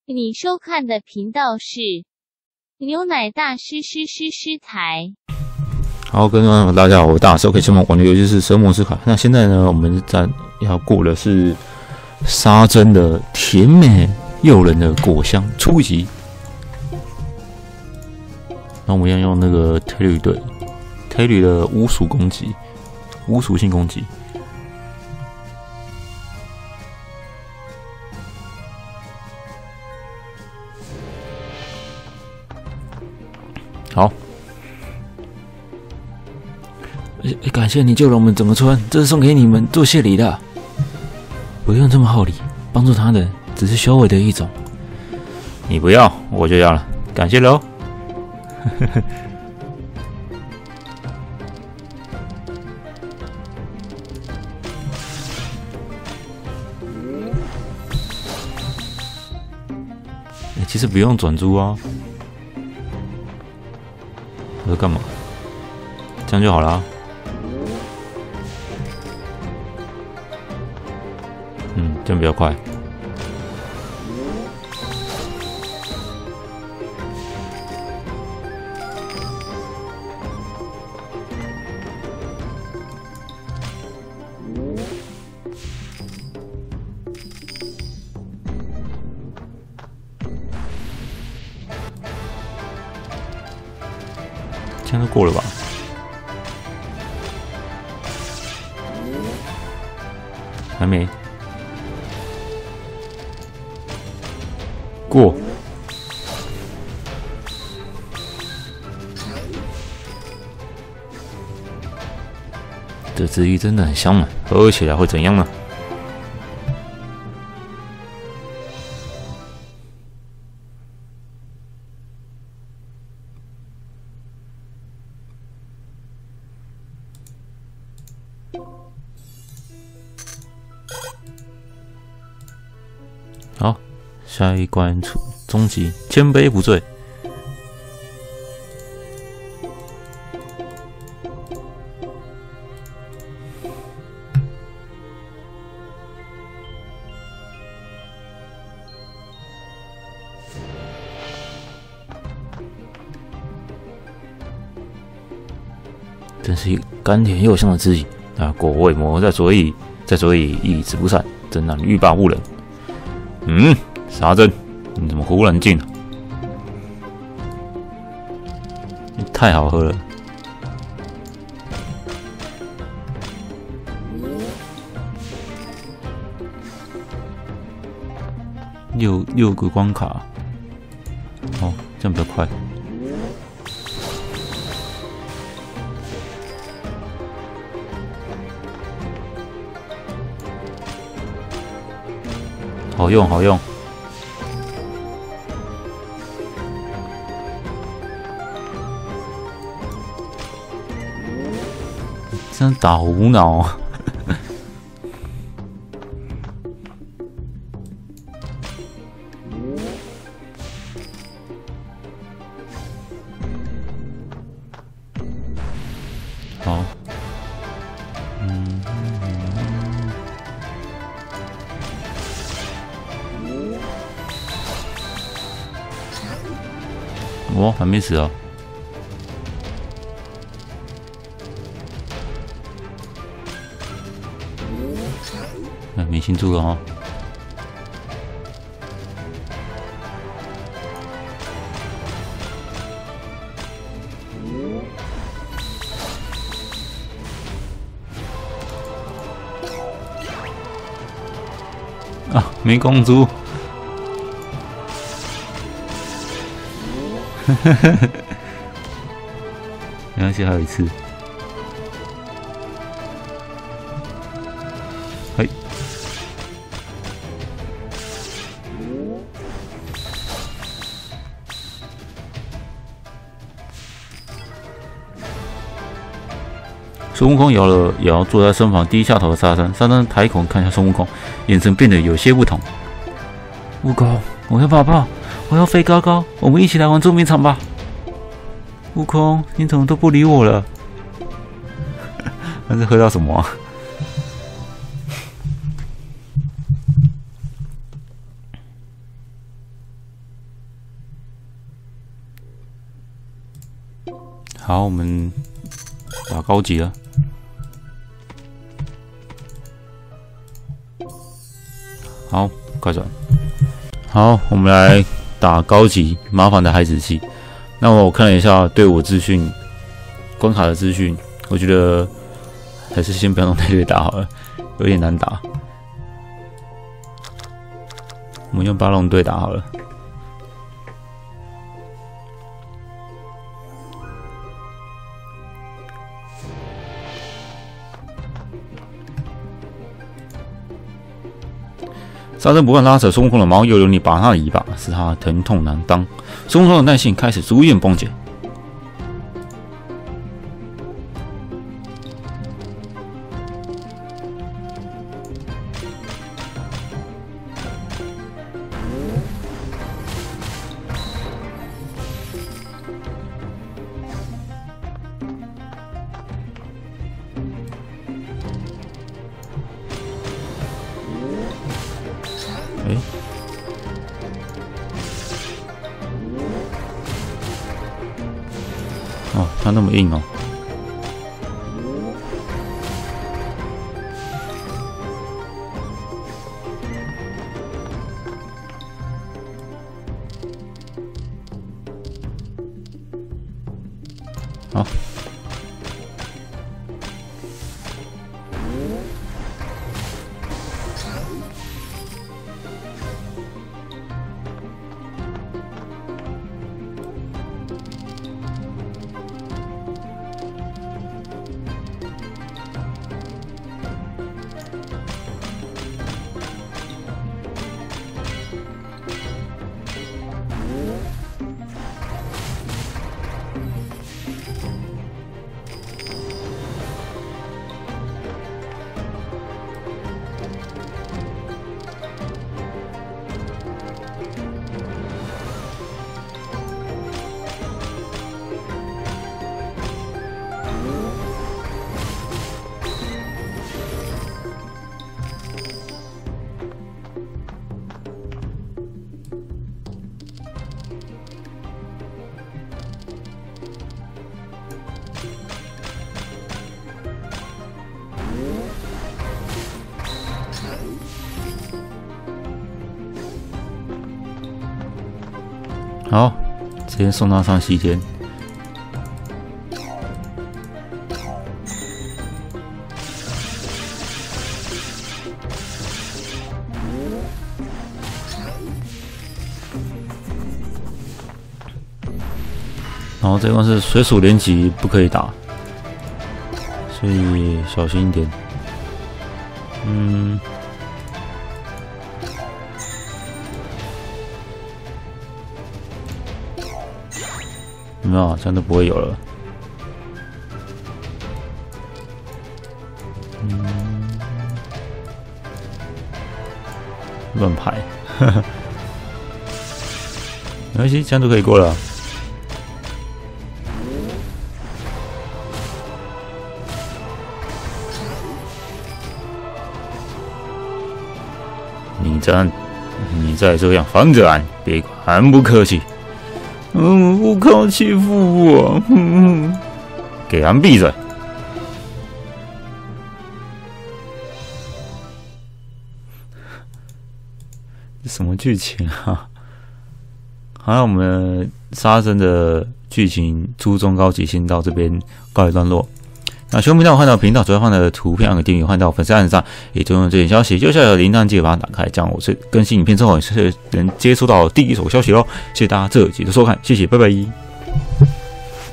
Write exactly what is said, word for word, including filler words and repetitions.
你收看的频道是牛奶大师师师师台。 好，各位观众大家好，我大师 OK 先玩玩的游戏是神魔之卡。那现在呢，我们在要过的是沙珍的甜美诱人的果香初级。那我们要用那个 Terry 队 Terry 的巫属攻击，巫属性攻击。好，欸欸，感谢你救了我们整个村，这是送给你们做谢礼的。不用这么厚礼，帮助他人只是修为的一种。你不要，我就要了，感谢喽。欸，其实不用转珠啊。我在干嘛？这样就好了。嗯，这样比较快。这样都过了吧？还没过。这汁液真的很香嘛，喝起来会怎样呢？好，下一关出终极千杯不醉。真是一甘甜又香的汁液啊！果味磨在嘴里，在嘴里一直不散，真让你欲罢不能。嗯，沙珍，你怎么忽然进了？太好喝了！六六个关卡，哦，这样比较快。好用，好用。真打无脑。好。嗯。哦，还没死啊！哎，没清楚了哈。啊，没公主。没关系，还有一次。嘿，孙悟空摇了摇坐在身旁低下头的沙僧，沙僧抬头看向孙悟空，眼神变得有些不同。悟空，我要抱抱。我要飞高高，我们一起来玩捉迷藏吧。悟空，你怎么都不理我了？那是喝到什么啊？ 好，我们打高级了。好，快转。好，我们来打高级麻烦的孩子气。那我看了一下队伍资讯、关卡的资讯，我觉得还是先不要弄太队打好了，有点难打。我们用巴龙队打好了。沙僧不断拉扯孙悟空的毛，又用力拔他的尾巴，使他疼痛难当。孙悟空的耐性开始逐渐崩解。哎，哦，它那么硬哦。好。好，直接送他上西天。然后这关是水属连击不可以打，所以小心一点。嗯。有没有？这样都不会有了。嗯，乱排，呵呵，没关系，这样就可以过了。你这样，你再这样防着俺，别还不客气。嗯，悟空欺负我，嗯，给俺闭嘴！这什么剧情啊？好，那我们沙僧的剧情初中高级先到这边告一段落。那喜欢频道换到频道主要放的图片按个订阅，换到粉丝页上，也就用这点消息，右下角的铃铛记得把它打开，这样我是更新影片之后，你是能接收到第一手消息喽。谢谢大家这集的收看，谢谢，拜拜。